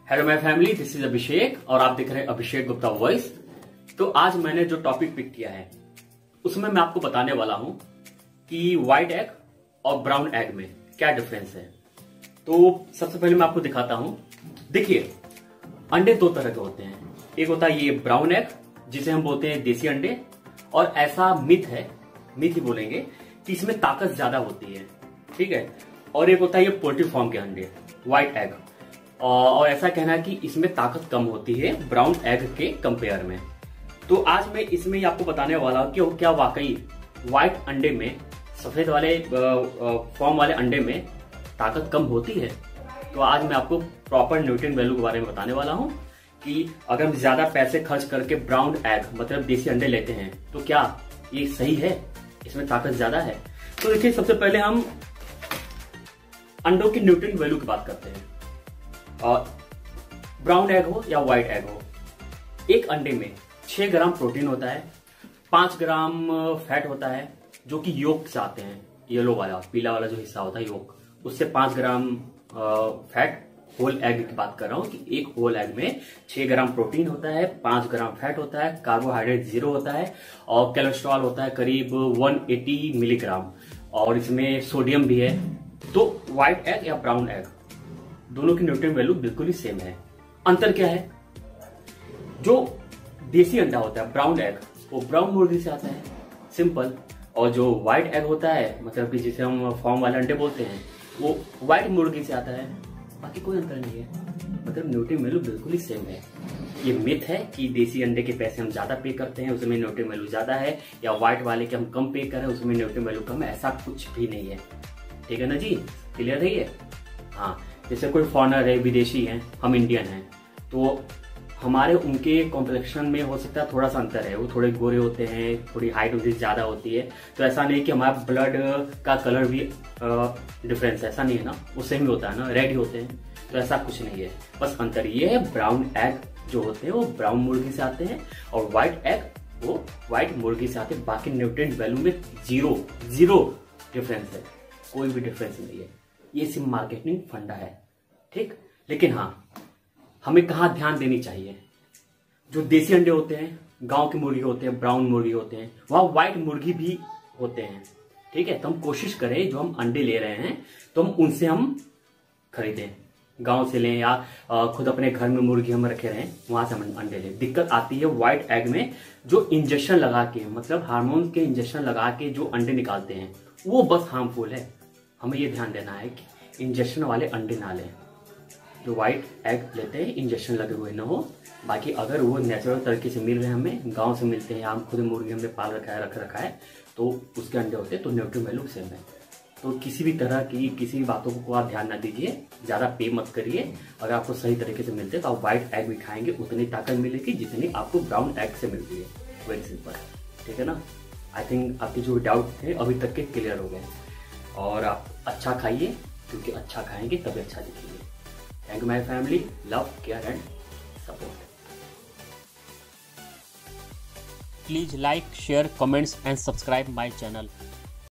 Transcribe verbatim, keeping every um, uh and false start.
Hello my family, this is Abhishek और आप देख रहे हैं अभिषेक गुप्ता वॉइस। तो आज मैंने जो टॉपिक पिक किया है उसमें मैं आपको बताने वाला हूं कि व्हाइट एग और ब्राउन एग में क्या डिफरेंस है। तो सबसे पहले मैं आपको दिखाता हूं। देखिए, अंडे दो तरह के होते हैं। एक होता है ये ब्राउन एग जिसे हम बोलते हैं देसी अंडे, और ऐसा मिथ है, मिथ ही बोलेंगे कि इसमें ताकत ज्यादा होती है, ठीक है। और एक होता है ये पोल्ट्री फार्म के अंडे, व्हाइट एग, और ऐसा कहना है कि इसमें ताकत कम होती है ब्राउन एग के कंपेयर में। तो आज मैं इसमें ही आपको बताने वाला हूं कि क्या वाकई व्हाइट अंडे में, सफेद वाले फॉर्म वाले अंडे में ताकत कम होती है। तो आज मैं आपको प्रॉपर न्यूट्रिएंट वैल्यू के बारे में बताने वाला हूं कि अगर हम ज्यादा पैसे खर्च करके ब्राउन एग मतलब देसी अंडे लेते हैं तो क्या ये सही है, इसमें ताकत ज्यादा है। तो देखिए, सबसे पहले हम अंडों की न्यूट्रिएंट वैल्यू की बात करते हैं। और ब्राउन एग हो या व्हाइट एग हो, एक अंडे में छह ग्राम प्रोटीन होता है, पांच ग्राम फैट होता है जो कि योक से आते हैं। येलो वाला, पीला वाला जो हिस्सा होता है योक, उससे पांच ग्राम फैट। होल एग की बात कर रहा हूं कि एक होल एग में छह ग्राम प्रोटीन होता है, पांच ग्राम फैट होता है, कार्बोहाइड्रेट जीरो होता है और कोलेस्ट्रॉल होता है करीब एक सौ अस्सी मिलीग्राम, और इसमें सोडियम भी है। तो व्हाइट एग या ब्राउन एग दोनों की न्यूट्रिएंट वैल्यू बिल्कुल ही सेम है। अंतर क्या है? जो देसी अंडा होता है ब्राउन एग, वो ब्राउन मुर्गी से आता है, सिंपल। और जो व्हाइट एग होता है, मतलब कि जिसे हम फॉर्म वाले अंडे बोलते हैं, वो व्हाइट मुर्गी से आता है। बाकी कोई अंतर नहीं है, मतलब न्यूट्रिएंट वैल्यू बिल्कुल ही सेम है। ये मिथ है कि देसी अंडे के पैसे हम ज्यादा पे करते हैं, उसमें न्यूट्रिएंट वैल्यू ज्यादा है, या व्हाइट वाले के हम कम पे करें उसमें न्यूट्रिएंट वैल्यू कम है। ऐसा कुछ भी नहीं है, ठीक है ना जी? क्लियर है ये? हाँ, जैसे कोई फॉरेनर है, विदेशी है, हम इंडियन हैं, तो हमारे उनके कॉम्प्लेक्शन में हो सकता है थोड़ा सा अंतर है। वो थोड़े गोरे होते हैं, थोड़ी हाइट उनकी ज्यादा होती है, तो ऐसा नहीं कि हमारा ब्लड का कलर भी डिफरेंस है, ऐसा नहीं है ना, वो सेम ही होता है ना, रेड ही होते हैं। तो ऐसा कुछ नहीं है, बस अंतर ये है, ब्राउन एग जो होते हैं वो ब्राउन मुर्गी से आते हैं और व्हाइट एग वो व्हाइट मुर्गी से आते हैं। बाकी न्यूट्रिएंट वैल्यू में जीरो जीरो डिफरेंस है, कोई भी डिफरेंस नहीं है। ये सिर्फ मार्केटिंग फंडा है, ठीक। लेकिन हाँ, हमें कहाँ ध्यान देनी चाहिए? जो देसी अंडे होते हैं, गांव की मुर्गी होते हैं, ब्राउन मुर्गी होते हैं, वहां व्हाइट मुर्गी भी होते हैं, ठीक है। तो हम कोशिश करें जो हम अंडे ले रहे हैं तो हम उनसे हम खरीदें, गांव से लें या खुद अपने घर में मुर्गी हम रखे रहें, वहां से हम अंडे लें। दिक्कत आती है व्हाइट एग में, जो इंजेक्शन लगा के, मतलब हार्मोन के इंजेक्शन लगा के जो अंडे निकालते हैं, वो बस हार्मफुल है। हमें ये ध्यान देना है कि इंजेक्शन वाले अंडे ना लें। जो व्हाइट एग लेते हैं इंजेक्शन लगे हुए ना हो। बाकी अगर वो नेचुरल तरीके से मिल रहे हैं, हमें गांव से मिलते हैं, हम खुद मुर्गी हमने पाल रखा है, रख रखा है, तो उसके अंडे होते हैं, तो न्यूट्रिएंट वैल्यू सेम है। तो किसी भी तरह की किसी भी बातों को आप ध्यान ना दीजिए, ज्यादा पे मत करिए। अगर आपको सही तरीके से मिलते हैं तो आप व्हाइट एग भी खाएंगे, उतनी ताकत मिलेगी जितनी आपको ब्राउन एग से मिलती है। वेरी सिंपल, ठीक है ना? आई थिंक आपके जो डाउट थे अभी तक के क्लियर हो गए। और आप अच्छा खाइए, क्योंकि अच्छा खाएंगे तभी अच्छा दिखेंगे। Thank you my family, love, care and support. Please like, share, comments and subscribe my channel.